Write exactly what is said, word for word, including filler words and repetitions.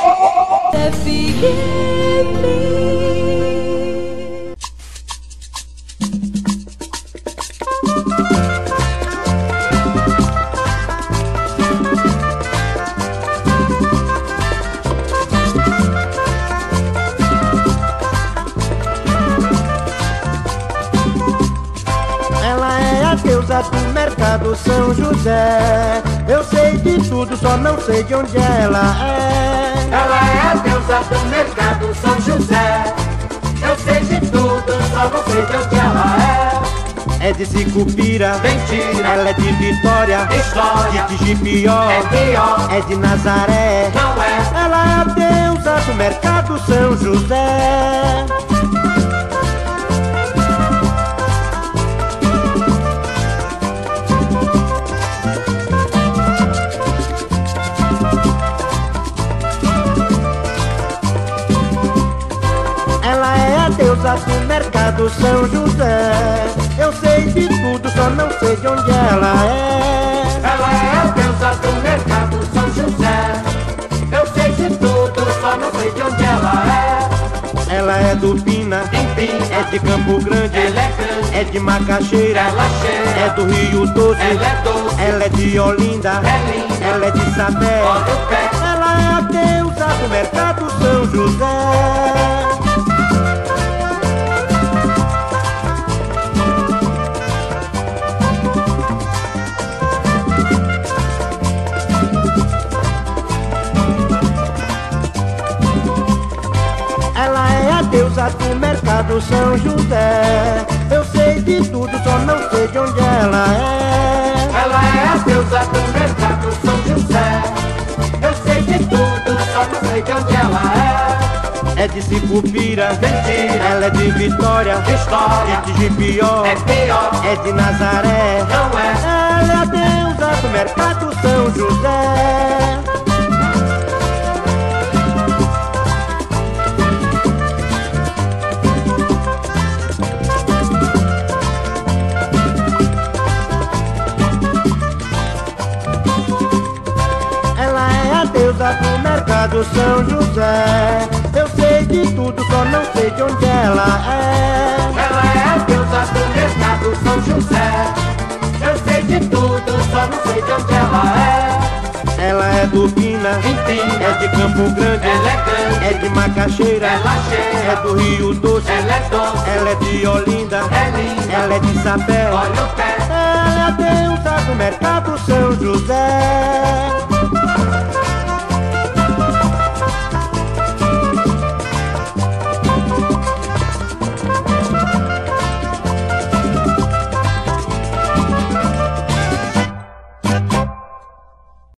Deusa do mercado São José. Eu sei de tudo, só não sei de onde ela é. Ela é a deusa do mercado São José. Eu sei de tudo, só não sei de onde ela é. É de Sicupira, mentira. Ela é de Vitória, história. De Tigipió, é pior. É de Nazaré, não é. Ela é a deusa do mercado São José. Ela é a deusa do mercado São José. Eu sei de tudo, só não sei de onde ela é. Ela é a deusa do mercado São José. Eu sei de tudo, só não sei de onde ela é. Ela é do Pina, Empina. É de Campo Grande, ela é grande. É de Macaxeira, ela cheira. É do Rio Doce, ela é doce. Ela é de Olinda, é linda. Ela é de Sapé. olha o pé. Ela é a deusa do mercado São José. Ela é a deusa do mercado São José. Eu sei de tudo, só não sei de onde ela é. Ela é a deusa do mercado São José. Eu sei de tudo, só não sei de onde ela é. É de Sicupira, mentira. Ela é de Vitória, história. De Tigipió, é pior. É de Nazaré, não é. Ela é a deusa do mercado São José. Ela é a deusa do mercado São José. Eu sei de tudo, só não sei de onde ela é. Ela é a deusa do mercado São José. Eu sei de tudo, só não sei de onde ela é. Ela é do Pina, Empina. É de Campo Grande, ela é grande. É de Macaxeira, ela cheira. É do Rio Doce, ela é doce. Ela é de Olinda, é linda. Ela é de Sapé. olha o pé. Ela é a deusa do mercado São José.